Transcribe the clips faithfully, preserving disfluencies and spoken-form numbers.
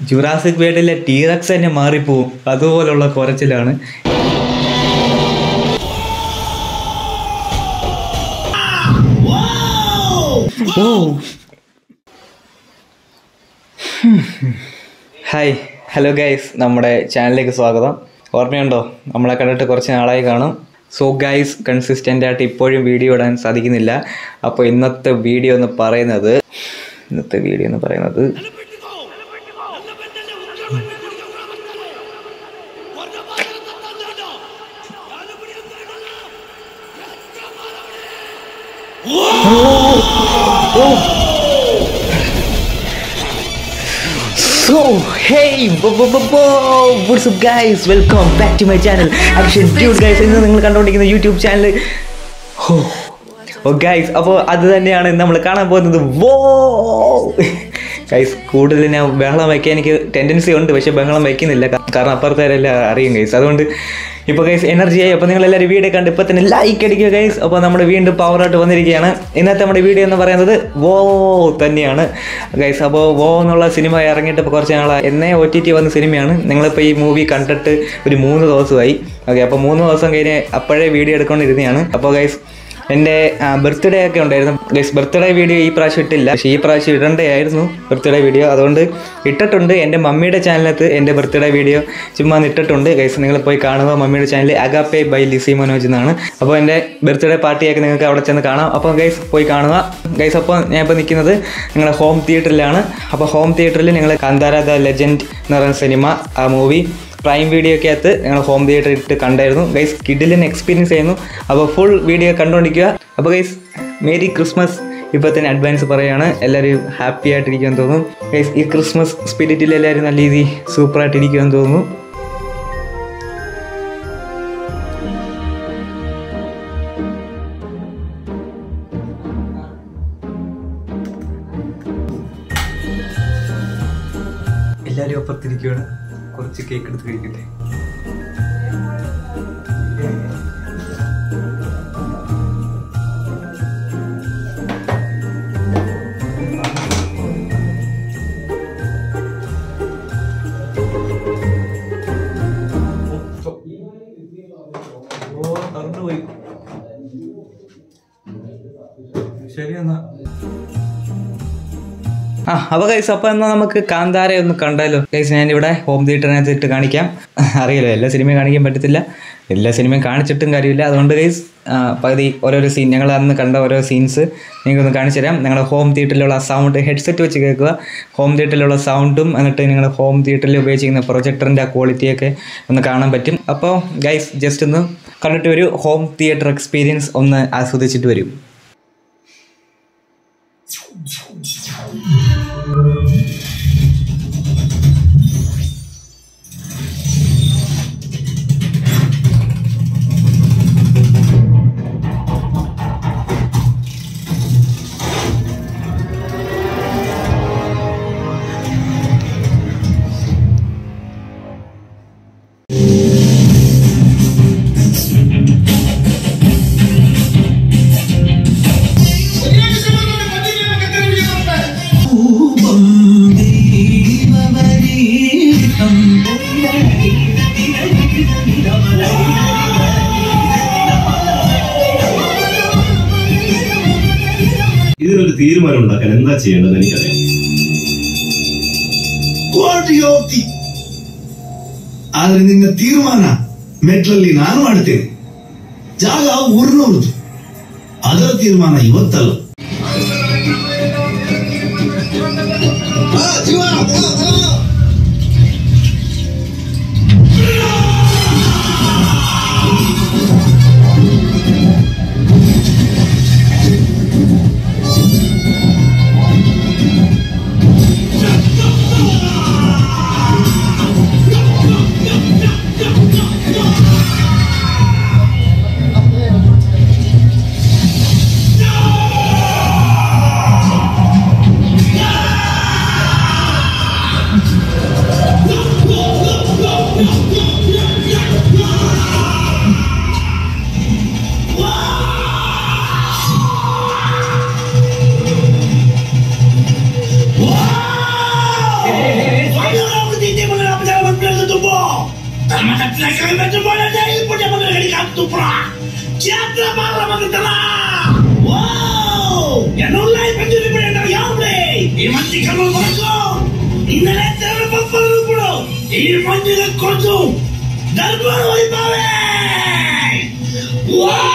Jurassic വേൾഡിലെ T rex തന്നെ മാറിപ്പോവും, അതുപോലുള്ള കുറച്ചിലാണ്. ഹായ്, ഹലോ ഗൈസ്, നമ്മുടെ ചാനലിലേക്ക് സ്വാഗതം. ഓർമ്മയുണ്ടോ? നമ്മളെ കണ്ടിട്ട് കുറച്ച് നാളായി കാണും. സോ ഗൈസ്, കൺസിസ്റ്റൻ്റ് ആയിട്ട് ഇപ്പോഴും വീഡിയോ ഇടാൻ സാധിക്കുന്നില്ല. അപ്പോൾ ഇന്നത്തെ വീഡിയോ എന്ന് പറയുന്നത് ഇന്നത്തെ വീഡിയോ എന്ന് പറയുന്നത് So, hey, what's up guys? Welcome back to my channel. Action Dude guys, ഇന്ന് നിങ്ങൾ കണ്ടുകൊണ്ടിരിക്കുന്ന യൂട്യൂബ് ചാനൽ. ഓ ഗൈസ്, അപ്പോൾ അത് തന്നെയാണ് നമ്മൾ കാണാൻ പോകുന്നത്. വോ ഗൈസ്, കൂടുതൽ ഞാൻ ബഹളം വയ്ക്കാൻ എനിക്ക് ടെൻഡൻസി ഉണ്ട്, പക്ഷേ ബഹളം വയ്ക്കുന്നില്ല, കാരണം അപ്പുറത്തേരെല്ലാം അറിയും ഗൈസ്. അതുകൊണ്ട് ഇപ്പോൾ ഗൈസ് എനർജിയായി. അപ്പോൾ നിങ്ങളെല്ലാവരും വീഡിയോ കണ്ട് ഇപ്പോൾ തന്നെ ലൈക്ക് അടിക്കുക ഗൈസ്. അപ്പോൾ നമ്മൾ വീണ്ടും പവറായിട്ട് വന്നിരിക്കുകയാണ്. ഇന്നത്തെ നമ്മുടെ വീഡിയോ എന്ന് പറയുന്നത് വോ തന്നെയാണ് ഗൈസ്. അപ്പോൾ വോ എന്നുള്ള സിനിമ ഇറങ്ങിയിട്ട് ഇപ്പോൾ കുറച്ച് നാളായി. എന്നേ ഒ ടി ടി വന്ന സിനിമയാണ്. നിങ്ങളിപ്പോൾ ഈ മൂവി കണ്ടിട്ട് ഒരു മൂന്ന് ദിവസമായി. ഓക്കെ, അപ്പോൾ മൂന്ന് ദിവസം കഴിഞ്ഞ് അപ്പോഴേ വീഡിയോ എടുക്കൊണ്ടിരുന്നതാണ്. അപ്പോൾ ഗൈസ്, എൻ്റെ ബർത്ത്ഡേ ഒക്കെ ഉണ്ടായിരുന്നു ഗൈസ്. ബർത്ത്ഡേ വീഡിയോ ഈ പ്രാവശ്യം ഇട്ടില്ല, പക്ഷേ ഈ പ്രാവശ്യം ഇടേണ്ടതായിരുന്നു ബർത്ത്ഡേ വീഡിയോ. അതുകൊണ്ട് ഇട്ടിട്ടുണ്ട്. എൻ്റെ മമ്മിയുടെ ചാനലിനകത്ത് എൻ്റെ ബർത്ത്ഡേ വീഡിയോ ചുമ്മാ ഇട്ടിട്ടുണ്ട് ഗൈസ്. നിങ്ങൾ പോയി കാണുക. മമ്മിയുടെ channel Agape by Lissy Manoj എന്നാണ്. അപ്പോൾ എൻ്റെ ബർത്ത്ഡേ പാർട്ടിയൊക്കെ നിങ്ങൾക്ക് അവിടെ ചെന്ന് കാണാം. അപ്പോൾ ഗൈസ് പോയി കാണുക ഗൈസ്. അപ്പോൾ ഞാൻ ഇപ്പോൾ നിൽക്കുന്നത് നിങ്ങളുടെ ഹോം തിയേറ്ററിലാണ്. അപ്പോൾ ഹോം തിയേറ്ററിൽ നിങ്ങൾ കാന്താര ദ ലെജൻഡ് എന്ന് പറയുന്ന സിനിമ, ആ മൂവി പ്രൈം വീഡിയോ ഒക്കെ അകത്ത് ഞങ്ങൾ ഹോം തിയേറ്റർ ഇട്ട് കണ്ടായിരുന്നു ഗൈസ്. കിഡിലിന് എക്സ്പീരിയൻസ് ചെയ്യുന്നു. അപ്പോൾ ഫുൾ വീഡിയോ കണ്ടുകൊണ്ടിരിക്കുക. അപ്പോൾ ഗൈസ്, മേരി ക്രിസ്മസ് ഇപ്പോൾ തന്നെ അഡ്വാൻസ് പറയുകയാണ്. എല്ലാവരും ഹാപ്പി ആയിട്ടിരിക്കുമെന്ന് തോന്നുന്നു ഗൈസ്. ഈ ക്രിസ്മസ് സ്പിരിറ്റിൽ എല്ലാവരും നല്ല രീതിയിൽ സൂപ്പറായിട്ടിരിക്കുമെന്ന് തോന്നുന്നു. എല്ലാവരും അപ്പുറത്തിരിക്കുകയാണ്. കുറച്ച് കേക്ക് എടുത്ത് കഴിക്കട്ടെ. ഓ, തറന്നുപോയി. ശരി എന്നാ. ആ അപ്പോൾ ഗൈസ്, അപ്പോൾ എന്നാൽ നമുക്ക് കാന്താര ഒന്ന് കണ്ടാലോ ഗൈസ്. ഞാനിവിടെ ഹോം തിയേറ്ററിനകത്ത് ഇട്ട് കാണിക്കാം. അറിയില്ല, എല്ലാ സിനിമയും കാണിക്കാൻ പറ്റത്തില്ല, എല്ലാ സിനിമയും കാണിച്ചിട്ടും കാര്യമില്ല. അതുകൊണ്ട് ഗൈസ് പകുതി ഓരോരോ സീൻ, ഞങ്ങൾ അന്ന് കണ്ട ഓരോ സീൻസ് നിങ്ങൾക്കൊന്ന് കാണിച്ചു തരാം. നിങ്ങളുടെ ഹോം തിയേറ്ററിലുള്ള സൗണ്ട് ഹെഡ്സെറ്റ് വെച്ച് കേൾക്കുക, ഹോം തിയേറ്ററിലുള്ള സൗണ്ടും, എന്നിട്ട് നിങ്ങളുടെ ഹോം തിയേറ്ററിൽ ഉപയോഗിച്ചിരിക്കുന്ന പ്രൊജക്ടറിൻ്റെ ആ ക്വാളിറ്റിയൊക്കെ ഒന്ന് കാണാൻ പറ്റും. അപ്പോൾ ഗൈസ്, ജസ്റ്റ് ഒന്ന് കണ്ടിട്ട് ഒരു ഹോം തിയേറ്റർ എക്സ്പീരിയൻസ് ഒന്ന് ആസ്വദിച്ചിട്ട് വരും. ഇതിനൊരു തീരുമാനം ഉണ്ടാക്കാൻ എന്താ ചെയ്യേണ്ടത് എനിക്കറിയാം. ಆದ್ರೆ ನಿನ್ನ ತೀರ್ಮಾನ ಮೆಟ್ಲಲ್ಲಿ ನಾನು ಮಾಡ್ತೇನೆ. ಜಾಗ ಊರಿನವ್ರದ್ದು, ಅದರ ತೀರ್ಮಾನ ಇವತ್ತಲ್ಲ. Fire! Sama kata kami macam mana jadi punya mengenai kartu pra. Siapa malam mengenai? Wow, yang mulai penjuri beredar yang boleh. Ini mati kamu berko. Ini letter apa perlu bro? Ini penjuri kocu. Dan baru ibawe. Wow.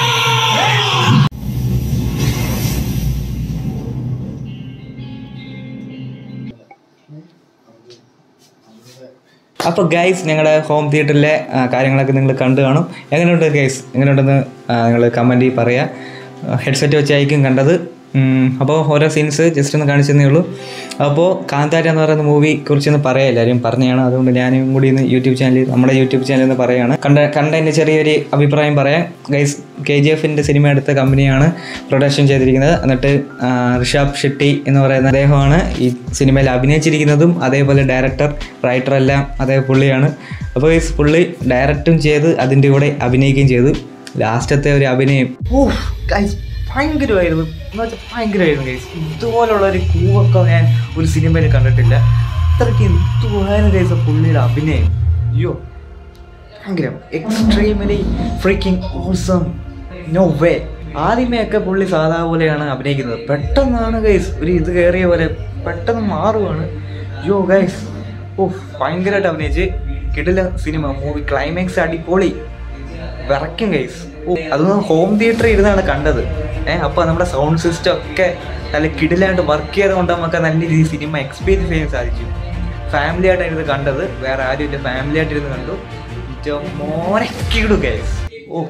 അപ്പോൾ guys ഞങ്ങളുടെ home തിയേറ്ററിലെ കാര്യങ്ങളൊക്കെ നിങ്ങൾ കണ്ടു കാണും. എങ്ങനെയുണ്ട് guys, എങ്ങനെയുണ്ടെന്ന് നിങ്ങൾ കമൻറ്റിൽ പറയാം. ഹെഡ്സെറ്റ് വെച്ചായിരിക്കും കണ്ടത്. അപ്പോൾ ഓരോ സീൻസ് ജസ്റ്റ് ഒന്ന് കാണിച്ചതേ ഉള്ളൂ. അപ്പോൾ കാന്താര എന്ന് പറയുന്ന മൂവി കുറിച്ചൊന്ന് പറയാം, എല്ലാവരും പറഞ്ഞതാണ്. അതുകൊണ്ട് ഞാനും കൂടി ഇന്ന് യൂട്യൂബ് ചാനൽ നമ്മുടെ യൂട്യൂബ് ചാനൽ എന്ന് പറയുകയാണ്. കണ്ട കണ്ടതിൻ്റെ ചെറിയൊരു അഭിപ്രായം പറയാം. ഗൈസ്, കെ ജി എഫിൻ്റെ സിനിമ എടുത്ത കമ്പനിയാണ് പ്രൊഡക്ഷൻ ചെയ്തിരിക്കുന്നത്. എന്നിട്ട് ഋഷഭ് ഷെട്ടി എന്ന് പറയുന്ന അദ്ദേഹമാണ് ഈ സിനിമയിൽ അഭിനയിച്ചിരിക്കുന്നതും. അതേപോലെ ഡയറക്ടർ, റൈറ്റർ എല്ലാം അതേ പുള്ളിയാണ്. അപ്പോൾ ഗൈസ്, പുള്ളി ഡയറക്റ്റും ചെയ്ത് അതിൻ്റെ കൂടെ അഭിനയിക്കുകയും ചെയ്തു. ലാസ്റ്റത്തെ ഒരു അഭിനയം ഓ ഗൈസ് ഭയങ്കരമായിരുന്നു എന്ന് വെച്ചാൽ ഭയങ്കരമായിരുന്നു ഗൈസ്. ഇതുപോലുള്ളൊരു കൂവൊക്കെ ഞാൻ ഒരു സിനിമയിൽ കണ്ടിട്ടില്ല. അത്രയ്ക്ക് എന്തുവായിരുന്നു ഗൈസ് പുള്ളിയുടെ അഭിനയം. അയ്യോ ഭയങ്കരം, extremely freaking awesome, no way. ആദ്യമേയൊക്കെ പുള്ളി സാധാ പോലെയാണ് അഭിനയിക്കുന്നത്. പെട്ടെന്നാണ് ഗൈസ് ഒരു ഇത് കയറിയ പോലെ പെട്ടെന്ന് മാറുവാണ്. അയ്യോ ഗൈസ്, ഓ ഭയങ്കരമായിട്ട് അഭിനയിച്ച് കിടില സിനിമ, മൂവി ക്ലൈമാക്സ് അടിപൊളി, വിറയ്ക്കും ഗൈസ്. ഓ അതൊന്നും ഹോം തിയേറ്ററിൽ ഇരുന്നാണ് കണ്ടത്. ഏഹ് അപ്പോൾ നമ്മുടെ സൗണ്ട് സിസ്റ്റം ഒക്കെ നല്ല കിടിലായിട്ട് വർക്ക് ചെയ്ത് കൊണ്ട് നമുക്ക് നല്ല രീതിയിൽ സിനിമ എക്സ്പീരിയൻസ് ചെയ്യാൻ സാധിച്ചു. ഫാമിലി ആയിട്ടായിരുന്നു കണ്ടത്, വേറെ ആരും ഇല്ല, ഫാമിലി ആയിട്ടിരുന്ന് കണ്ടു. മോനക്കിടും ഗൈസ്. ഓ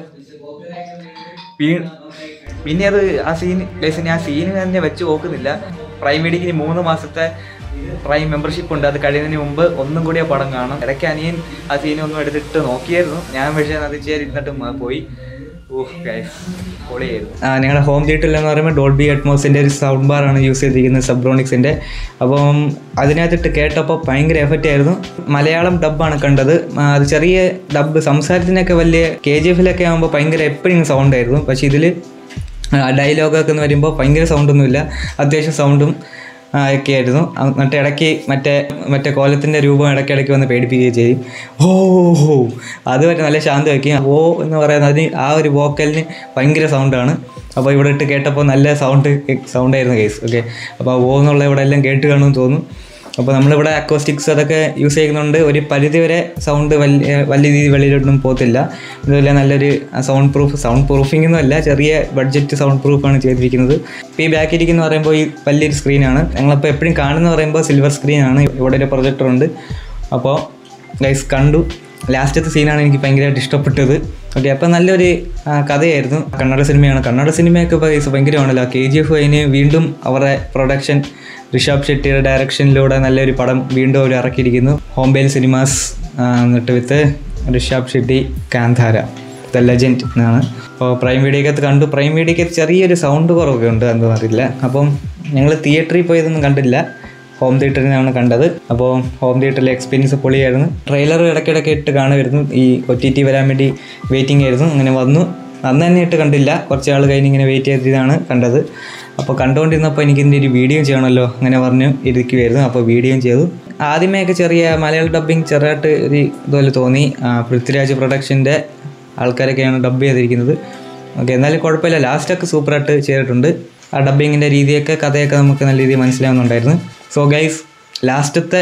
പിന്നെ അത് ആ സീൻ ഗൈസ്, ഞാൻ സീന് തന്നെ വെച്ച് നോക്കുന്നില്ല. പ്രൈം വീഡിയോക്ക് മൂന്ന് മാസത്തെ പ്രൈം മെമ്പർഷിപ്പ് ഉണ്ട്. അത് കഴിയുന്നതിന് മുമ്പ് ഒന്നും കൂടി ആ പടം കാണും. ഇടയ്ക്ക് അനിയൻ ആ സീനൊന്നും എടുത്തിട്ട് നോക്കിയായിരുന്നു. ഞാൻ പക്ഷേ അത് ചേരിരുന്നിട്ട് പോയി. ഓഹ് ഗൈസ് പൊളിയായിരുന്നു. ഞങ്ങളുടെ ഹോം തിയേറ്ററിൽ എന്ന് പറയുമ്പോൾ ഡോൾബി അറ്റ്മോസിൻ്റെ ഒരു സൗണ്ട് ബാറാണ് യൂസ് ചെയ്തിരിക്കുന്നത്, സബ്രോണിക്സിൻ്റെ. അപ്പം അതിനകത്തിട്ട് കേട്ടപ്പോൾ ഭയങ്കര എഫക്റ്റ് ആയിരുന്നു. മലയാളം ഡബ്ബാണ് കണ്ടത്. അത് ചെറിയ ഡബ്ബ്, സംസാരത്തിനൊക്കെ വലിയ കെ ജി എഫിലൊക്കെ ആകുമ്പോൾ ഭയങ്കര എപ്പോഴും സൗണ്ട് ആയിരുന്നു. പക്ഷേ ഇതിൽ ഡയലോഗൊക്കെ എന്ന് വരുമ്പോൾ ഭയങ്കര സൗണ്ടൊന്നുമില്ല, അത്യാവശ്യം സൗണ്ടും ഒക്കെ ആയിരുന്നു. എന്നിട്ട് ഇടയ്ക്ക് മറ്റേ മറ്റേ കോലത്തിൻ്റെ രൂപം ഇടയ്ക്കിടയ്ക്ക് വന്ന് പേടിപ്പിക്കുകയും ചെയ്യും. ഓ ഹോ അത് വരെ നല്ല ശാന്തം വയ്ക്കും. ഓ എന്ന് പറയുന്നത് അതിന് ആ ഒരു വോക്കലിന് ഭയങ്കര സൗണ്ടാണ്. അപ്പോൾ ഇവിടെ ഇട്ട് കേട്ടപ്പോൾ നല്ല സൗണ്ട് സൗണ്ടായിരുന്നു കേസ്. ഓക്കെ, അപ്പോൾ ഓ എന്നുള്ള ഇവിടെ എല്ലാം കേട്ട് കാണുമെന്ന് തോന്നുന്നു. അപ്പോൾ നമ്മളിവിടെ അക്കോസ്റ്റിക്സ് അതൊക്കെ യൂസ് ചെയ്യുന്നുണ്ട്. ഒരു പരിധി വരെ സൗണ്ട് വലിയ വലിയ രീതിയിൽ വെളിയിലൊന്നും പോകത്തില്ല. ഇതുപോലെ നല്ലൊരു സൗണ്ട് പ്രൂഫ്, സൗണ്ട് പ്രൂഫിംഗ് ഒന്നും അല്ല, ചെറിയ ബഡ്ജറ്റ് സൗണ്ട് പ്രൂഫാണ് ചെയ്തിരിക്കുന്നത്. ഇപ്പോൾ ഈ ബാക്കിരിക്കുന്ന പറയുമ്പോൾ ഈ വലിയൊരു സ്ക്രീനാണ്. ഞങ്ങളിപ്പോൾ എപ്പോഴും കാണുന്ന പറയുമ്പോൾ സിൽവർ സ്ക്രീനാണ്. ഇവിടെ ഒരു പ്രൊജക്ടറുണ്ട്. അപ്പോൾ ഗൈസ് കണ്ടു. ലാസ്റ്റത്തെ സീനാണ് എനിക്ക് ഭയങ്കരമായിട്ട് ഇഷ്ടപ്പെട്ടത്. ഓക്കെ, അപ്പോൾ നല്ലൊരു കഥയായിരുന്നു. കന്നഡ സിനിമയാണ്. കന്നഡ സിനിമയൊക്കെ ഇപ്പോൾ ഗൈസ് ഭയങ്കരമാണല്ലോ. കെ ജി എഫ് അതിന് വീണ്ടും അവരുടെ പ്രൊഡക്ഷൻ ഋഷഭ് ഷെട്ടിയുടെ ഡയറക്ഷനിലൂടെ നല്ലൊരു പടം വീണ്ടും അവർ ഇറക്കിയിരിക്കുന്നു. ഹോംബെയിൽ സിനിമാസ് എന്നിട്ട് with Rishab Shetty, Kantara the legend എന്നാണ്. അപ്പോൾ പ്രൈം വീഡിയോക്കകത്ത് കണ്ടു. പ്രൈം വീഡിയോക്കകത്ത് ചെറിയൊരു സൗണ്ട് കുറവൊക്കെ ഉണ്ട്, എന്താണെന്ന് അറിയില്ല. അപ്പം ഞങ്ങൾ തിയേറ്ററിൽ പോയതൊന്നും കണ്ടില്ല, ഹോം തിയേറ്ററിൽ നിന്നാണ് കണ്ടത്. അപ്പോൾ ഹോം തിയേറ്ററിലെ എക്സ്പീരിയൻസ് പൊളിയായിരുന്നു. ട്രെയിലർ ഇടയ്ക്കിടയ്ക്ക് ഇട്ട് കാണുമായിരുന്നു. ഈ ഒ ടി ടി വരാൻ വേണ്ടി വെയിറ്റിംഗ് ആയിരുന്നു. അങ്ങനെ വന്നു, അന്ന് തന്നെ ഇട്ട് കണ്ടില്ല, കുറച്ച് ആൾ കഴിഞ്ഞ് ഇങ്ങനെ വെയിറ്റ് ചെയ്തിട്ടാണ് കണ്ടത്. അപ്പോൾ കണ്ടുകൊണ്ടിരുന്നപ്പോൾ എനിക്ക് ഇതിൻ്റെ ഒരു വീഡിയോ ചെയ്യണമല്ലോ അങ്ങനെ പറഞ്ഞു ഇരിക്കുമായിരുന്നു. അപ്പോൾ വീഡിയോയും ചെയ്തു. ആദ്യമേയൊക്കെ ചെറിയ മലയാളം ഡബ്ബിങ് ചെറുതായിട്ട് ഒരു ഇതുപോലെ തോന്നി. പൃഥ്വിരാജ് പ്രൊഡക്ഷൻ്റെ ആൾക്കാരൊക്കെയാണ് ഡബ്ബ് ചെയ്തിരിക്കുന്നത്. ഓക്കെ, എന്നാലും കുഴപ്പമില്ല, ലാസ്റ്റൊക്കെ സൂപ്പറായിട്ട് ചെയ്തിട്ടുണ്ട്. ആ ഡബ്ബിങ്ങിൻ്റെ രീതിയൊക്കെ കഥയൊക്കെ നമുക്ക് നല്ല രീതിയിൽ മനസ്സിലാവുന്നുണ്ടായിരുന്നു. സോ ഗൈസ്, ലാസ്റ്റത്തെ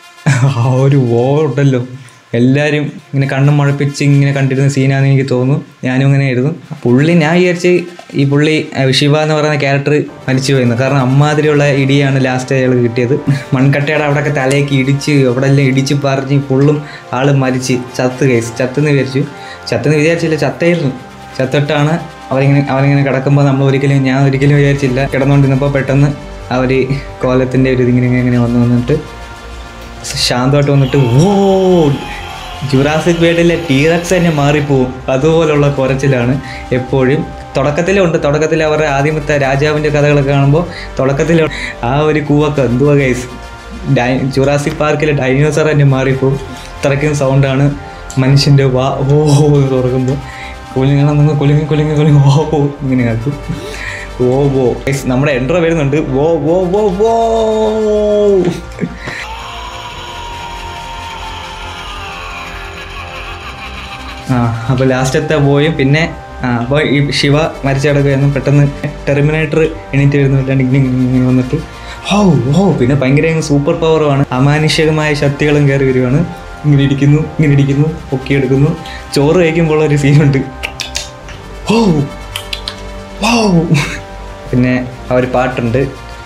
ആ ഒരു വോ ഉണ്ടല്ലോ, എല്ലാവരും ഇങ്ങനെ കണ്ണും മുഴപ്പിച്ച് ഇങ്ങനെ കണ്ടിരുന്ന സീനാണെന്ന് എനിക്ക് തോന്നുന്നു. ഞാനും അങ്ങനെ ആയിരുന്നു. പുള്ളി ഞാൻ വിചാരിച്ച് ഈ പുള്ളി ശിവ എന്ന് പറയുന്ന ക്യാരക്ടർ മരിച്ചു പോയിരുന്നു. കാരണം അമ്മാതിരിയുള്ള ഇടിയാണ് ലാസ്റ്റ് അയാൾ കിട്ടിയത്. മൺകട്ടയുടെ അവിടെയൊക്കെ തലയൊക്കെ ഇടിച്ച് അവിടെ എല്ലാം ഇടിച്ച് പറിഞ്ഞ് ഫുള്ളും ആൾ മരിച്ച് ചത്ത് കേസ് ചത്തെന്ന് വിചാരിച്ചു. ചത്തെന്ന് വിചാരിച്ചില്ല, ചത്തായിരുന്നു. ചത്തിട്ടാണ് അവരിങ്ങനെ അവരിങ്ങനെ കിടക്കുമ്പോൾ നമ്മൾ ഒരിക്കലും ഞാൻ ഒരിക്കലും വിചാരിച്ചില്ല. കിടന്നുകൊണ്ടിരുന്നപ്പോൾ പെട്ടെന്ന് അവർ കോലത്തിൻ്റെ ഒരു ഇതിങ്ങനെ ഇങ്ങനെ വന്ന് വന്നിട്ട് ശാന്തമായിട്ട് വന്നിട്ട് ഓ ജുറാസിക് വേൾഡിലെ ടീറക്സ് തന്നെ മാറിപ്പോവും. അതുപോലുള്ള കുറച്ചിലാണ് എപ്പോഴും. തുടക്കത്തിലുണ്ട്, തുടക്കത്തിൽ അവരുടെ ആദ്യമത്തെ രാജാവിൻ്റെ കഥകളൊക്കെ കാണുമ്പോൾ തുടക്കത്തിൽ ആ ഒരു കൂവൊക്കെ എന്തുവാ ഗൈസ്, ഡൈ ജുറാസിക് പാർക്കിലെ ഡൈനോസർ തന്നെ മാറിപ്പോവും. ഇത്രയ്ക്കും സൗണ്ടാണ് മനുഷ്യൻ്റെ വാ ഓ തുറക്കുമ്പോൾ. കുലുങ്ങണം നിങ്ങൾ കുലുങ്ങി കുലുങ്ങി കുലുങ്ങി ഓ ഓ ഇങ്ങനെ ആക്കും. ഓ ഓ ഗൈസ്, നമ്മുടെ എൻട്രോ വരുന്നുണ്ട്. ഓ ഓ ഓ ഓ ആ അപ്പോൾ ലാസ്റ്റത്തെ പോയും പിന്നെ ആ അപ്പോൾ ഈ ശിവ മരിച്ചു കിടക്കുകയായിരുന്നു. പെട്ടെന്ന് ടെർമിനേറ്റർ എണീറ്റ് വരുന്നു, ഇല്ലാണ്ട് ഇങ്ങനെ ഇങ്ങനെ വന്നിട്ട് ഓ ഓ പിന്നെ ഭയങ്കര സൂപ്പർ പവറുമാണ്, അമാനുഷികമായ ശക്തികളും കയറി വരുവാണ്. ഇങ്ങനെ ഇരിക്കുന്നു ഇങ്ങനെ ഇരിക്കുന്നു പൊക്കിയെടുക്കുന്നു. ചോറ് കഴിക്കുമ്പോൾ ഒരു സീനുണ്ട്, ഓ ഓ പിന്നെ ആ ഒരു പാട്ടുണ്ട്,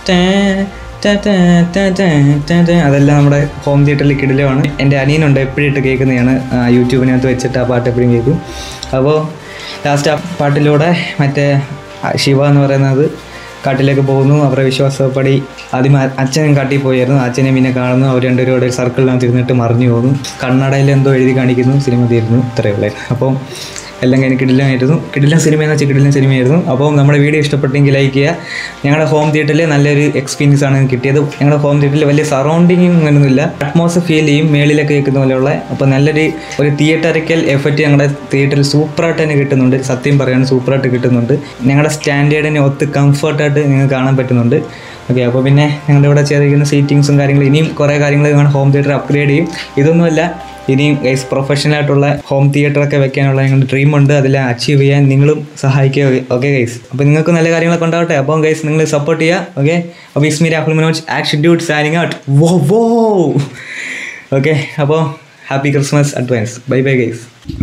അതെല്ലാം നമ്മുടെ ഹോം തിയേറ്ററിൽ കിടിലമാണ്. എൻ്റെ അനിയനുണ്ട് എപ്പോഴും ഇട്ട് കേൾക്കുന്നതാണ്, യൂട്യൂബിനകത്ത് വെച്ചിട്ട് ആ പാട്ട് എപ്പോഴും കേൾക്കും. അപ്പോൾ ലാസ്റ്റ് ആ പാട്ടിലൂടെ മറ്റേ ശിവ എന്ന് പറയുന്നത് കാട്ടിലേക്ക് പോകുന്നു. അവരുടെ വിശ്വാസപ്പടി ആദ്യം അച്ഛനും കാട്ടിൽ പോയായിരുന്നു, അച്ഛനെ പിന്നെ കാണുന്നു, അവർ രണ്ടുപേരും ഒരു സർക്കിളിനകത്ത് ഇരുന്നിട്ട് മറിഞ്ഞു പോകുന്നു. കണ്ണടയിൽ എന്തോ എഴുതി കാണിക്കുന്നു, സിനിമ തീരുന്നു. ഇത്രയേ ഉള്ളായിരുന്നു. അപ്പം എല്ലാം കഴിഞ്ഞ് കിടിലമായിരുന്നു. കിടിലൻ സിനിമ എന്ന് വെച്ചാൽ കിടിലൻ സിനിമയായിരുന്നു. അപ്പോൾ നമ്മുടെ വീഡിയോ ഇഷ്ടപ്പെട്ടെങ്കിൽ ലൈക്ക് ചെയ്യുക. ഞങ്ങളുടെ ഹോം തിയേറ്ററിൽ നല്ലൊരു എക്സ്പീരിയൻസ് ആണ് കിട്ടിയത്. ഞങ്ങളുടെ ഹോം തിയേറ്ററിൽ വലിയ സറൗണ്ടിങ്ങും അങ്ങനെയൊന്നുമില്ല, അറ്റ്മോസ്ഫിയർ ഫീൽ ചെയ്യും മേളിലൊക്കെ കേൾക്കുന്ന പോലെയുള്ള. അപ്പോൾ നല്ലൊരു ഒരു തിയേറ്ററിക്കൽ എഫക്റ്റ് ഞങ്ങളുടെ തിയേറ്ററിൽ സൂപ്പറായിട്ട് തന്നെ കിട്ടുന്നുണ്ട്. സത്യം പറയുകയാണ്, സൂപ്പറായിട്ട് കിട്ടുന്നുണ്ട്. ഞങ്ങളുടെ സ്റ്റാൻഡേർഡിന് ഒത്ത് കംഫർട്ടായിട്ട് നിങ്ങൾക്ക് കാണാൻ പറ്റുന്നുണ്ട്. ഓക്കെ, അപ്പോൾ പിന്നെ ഞങ്ങളുടെ ഇവിടെ ചെയ്തിരിക്കുന്ന സീറ്റിങ്സും കാര്യങ്ങളും ഇനിയും കുറേ കാര്യങ്ങൾ ഞങ്ങളുടെ ഹോം തിയേറ്റർ അപ്ഗ്രേഡ് ചെയ്യും. ഇതൊന്നുമല്ല, ഇനിയും ഗൈസ് പ്രൊഫഷണലായിട്ടുള്ള ഹോം തിയേറ്ററൊക്കെ വെക്കാനുള്ള ഞങ്ങളുടെ ഡ്രീമുണ്ട്. അതെല്ലാം അച്ചീവ് ചെയ്യാൻ നിങ്ങളും സഹായിക്കുക. ഓക്കെ ഗൈസ്, അപ്പോൾ നിങ്ങൾക്ക് നല്ല കാര്യങ്ങളൊക്കെ ഉണ്ടാവട്ടെ. അപ്പോൾ ഗൈസ് നിങ്ങൾ സപ്പോർട്ട് ചെയ്യുക. ഓക്കെ, അപ്പോൾ Ismi Rahul Manoj action dude signing out. Whoa whoa okay, അപ്പോൾ happy Christmas advance. Bye bye guys.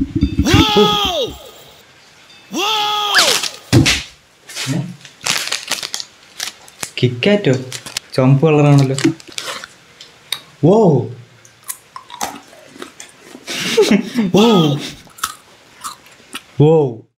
കിക്കാറ്റോ ചുമപ്പ് കളറാണല്ലോ. വോ Whoa! Whoa!